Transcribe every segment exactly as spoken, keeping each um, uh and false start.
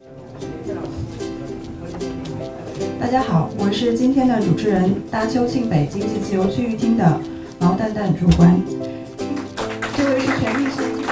大家好，我是今天的主持人，大邱庆北经济自由区域厅的毛蛋蛋主管。这位是全力先进，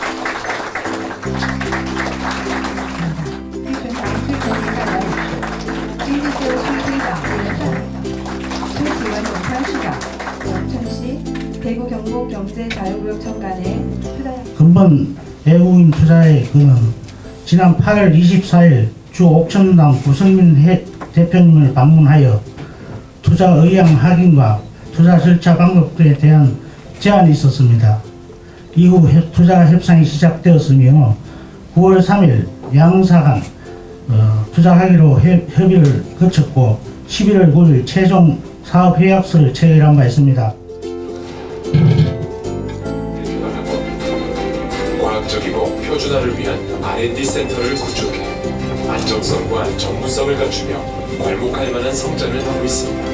玉泉堂最前名代表理事，经济自由区域厅长李仁善，崔启文永川市长，영천시 대구 경북 경제자유구역 청간의 투자. 근본 외국인 투자의 그는 지난 팔월 이십사일 주 옥천당 구성민 대표님을 방문하여 투자 의향 확인과 투자 절차 방법에 대한 제안이 있었습니다. 이후 투자 협상이 시작되었으며 구월 삼일 양사 간 어, 투자하기로 협의를 거쳤고 십일월 구일 최종 사업계약서를 체결한 바 있습니다. 과학적이고 표준화를 위한 알 앤 디 센터를 구축해 안정성과 전문성을 갖추며 괄목할 만한 성장을 하고 있습니다.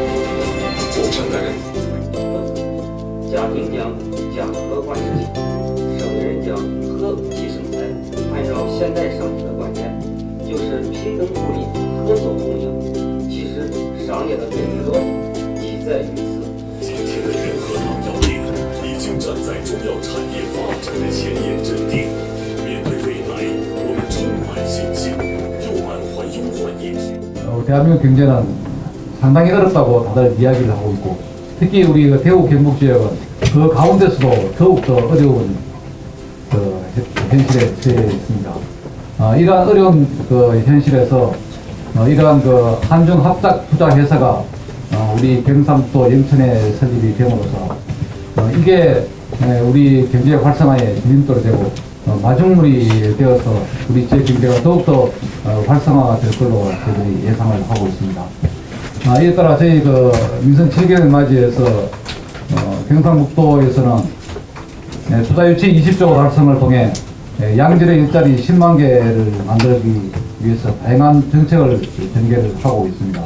옥천당은 家庭将讲和管事情，生人将和即生财。按照现代商品的观念，就是平等互利、合作共赢。其实商业的本质即在于此。 今天的元和堂要领已经站在中药产业发展的前沿阵地，面对未来，我们充满信心，又满怀忧患也。 어, 대한민국 경제는 상당히 어렵다고 다들 이야기를 하고 있고, 특히 우리 그 대구 경북 지역은 그 가운데서도 더욱더 어려운 그 현실에 처해 있습니다. 어, 이러한 어려운 그 현실에서 어, 이러한 그 한중 합작 투자 회사가 어, 우리 경상북도 영천에 설립이 됨으로써 어, 이게 에, 우리 경제 활성화에 디딤돌이 되고 어, 마중물이 되어서 우리 지역 경제가 더욱더 어, 활성화가 될 걸로 저희들이 예상을 하고 있습니다. 아, 이에 따라 저희 그 민선 칠 개월 맞이해서 어, 경상북도에서는 예, 투자 유치 이십조 달성을 통해 예, 양질의 일자리 십만 개를 만들기 위해서 다양한 정책을 전개를 하고 있습니다.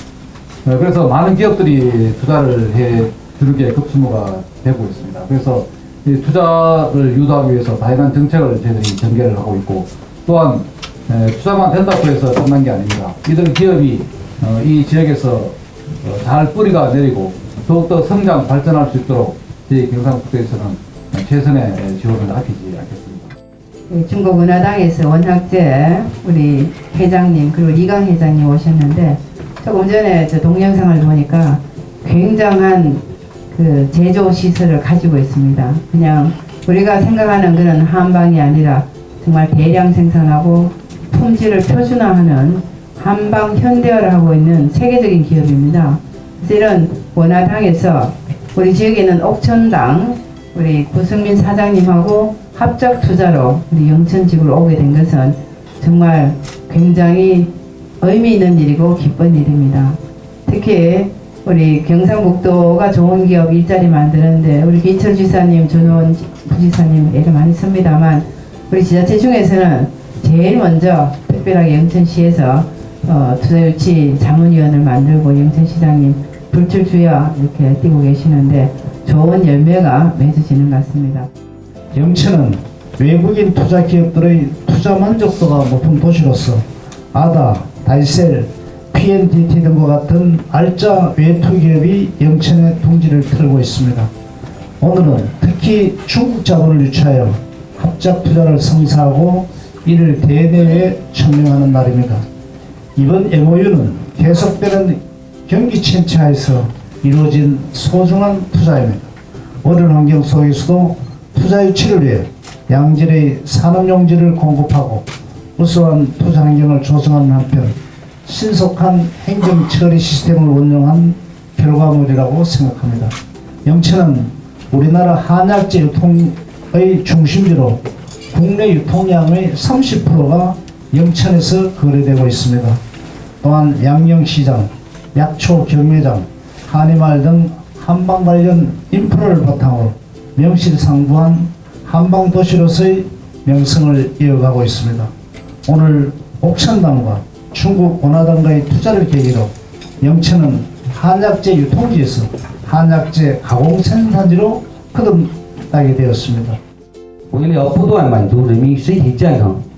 어, 그래서 많은 기업들이 투자를 해 주르게 급수무가 되고 있습니다. 그래서 이 투자를 유도하기 위해서 다양한 정책을 저희들이 전개를 하고 있고, 또한 에, 투자만 된다고 해서 끝난 게 아닙니다. 이들 기업이 어, 이 지역에서 어, 잘 뿌리가 내리고 더욱더 성장 발전할 수 있도록 저희 경상북도에서는 최선의 지원을 아끼지 않겠습니다. 중국 은하당에서 원학재 우리 회장님 그리고 이강 회장님 오셨는데, 조금 전에 저 동영상을 보니까 굉장한 그 제조 시설을 가지고 있습니다. 그냥 우리가 생각하는 그런 한방이 아니라 정말 대량 생산하고 품질을 표준화하는 한방 현대화를 하고 있는 세계적인 기업입니다. 그래서 이런 원화당에서 우리 지역에 있는 옥천당 우리 구승민 사장님하고 합작 투자로 우리 영천 지구로 오게 된 것은 정말 굉장히 의미 있는 일이고 기쁜 일입니다. 특히 우리 경상북도가 좋은 기업 일자리 만드는데 우리 김철 지사님, 전원 부지사님 애를 많이 씁니다만, 우리 지자체 중에서는 제일 먼저 특별하게 영천시에서 어, 투자유치 자문위원을 만들고 영천시장님 불출주야 이렇게 뛰고 계시는데 좋은 열매가 맺어지는 것 같습니다. 영천은 외국인 투자 기업들의 투자 만족도가 높은 도시로서 아다, 다이셀, 피 엔 디 티 등과 같은 알짜 외투 기업이 영천의 둥지를 틀고 있습니다. 오늘은 특히 중국 자본을 유치하여 합작 투자를 성사하고 이를 대대에 천명하는 날입니다. 이번 엠 오 유는 계속되는 경기 침체하에서 이루어진 소중한 투자입니다. 어려운 환경 속에서도 투자 유치를 위해 양질의 산업용지를 공급하고 우수한 투자 환경을 조성하는 한편 신속한 행정 처리 시스템을 운영한 결과물이라고 생각합니다. 영천은 우리나라 한약재 유통의 중심지로 국내 유통량의 삼십 퍼센트가 영천에서 거래되고 있습니다. 또한 양령시장, 약초 경매장, 한의마을 등 한방 관련 인프라를 바탕으로 명실상부한 한방도시로서의 명성을 이어가고 있습니다. 오늘 옥천당과 중국 원화당과의 투자를 계기로 영천은 한약재 유통지에서 한약재 가공생산지로 거듭나게 되었습니다. 为了不断满足人民身体健康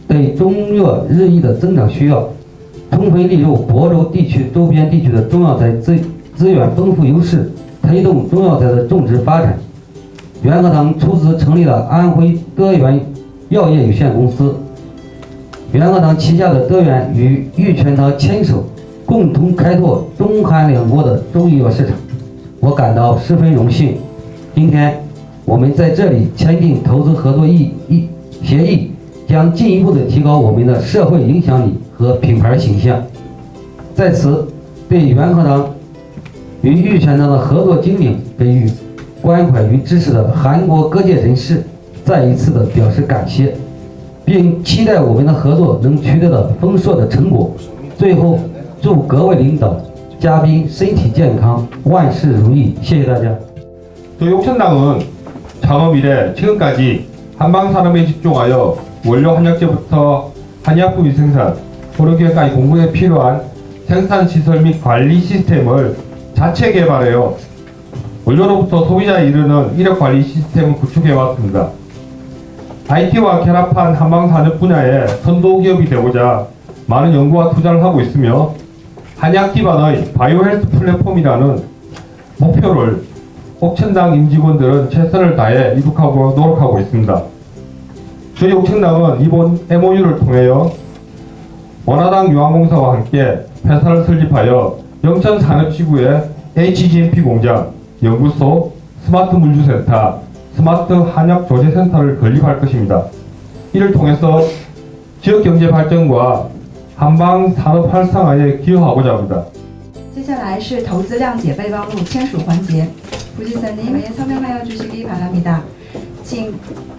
对中药日益的增长需要，充分利用亳州地区周边地区的中药材资资源丰富优势，推动中药材的种植发展。元和堂出资成立了安徽德源药业有限公司，元和堂旗下的德源与玉泉堂牵手，共同开拓中韩两国的中医药市场，我感到十分荣幸。今天我们在这里签订投资合作议议协议，将进一步的提高我们的社会影响力和品牌形象。在此，对元和堂与玉泉堂的合作经营给予关怀与支持的韩国各界人士，再一次的表示感谢，并期待我们的合作能取得的丰硕的成果。最后，祝各位领导、嘉宾身体健康，万事如意。谢谢大家。 저희 옥천당은 창업 이래 지금까지 한방산업에 집중하여 원료 한약재부터 한의약품 생산, 의료기획까지 공급에 필요한 생산시설 및 관리 시스템을 자체 개발하여 원료로부터 소비자에 이르는 이력관리 시스템을 구축해왔습니다. 아이티와 결합한 한방산업 분야의 선도기업이 되고자 많은 연구와 투자를 하고 있으며 한약 기반의 바이오헬스 플랫폼이라는 목표를 옥천당 임직원들은 최선을 다해 이룩하고 노력하고 있습니다. 저희 옥천당은 이번 엠오유를 통하여 원화당 유한공사와 함께 회사를 설립하여 영천산업지구에 에이치지엠피 공장, 연구소, 스마트 물류센터, 스마트 한약 조제센터를 건립할 것입니다. 이를 통해서 지역경제 발전과 한방 산업 활성화에 기여하고자 합니다. 接下来是投资谅解备忘录签署环节，胡先生您예 서명하여 주시기 바랍니다. 请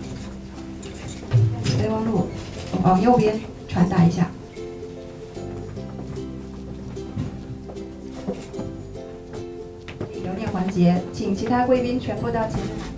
备忘录往右边传达一下。留念环节，请其他贵宾全部到前面来。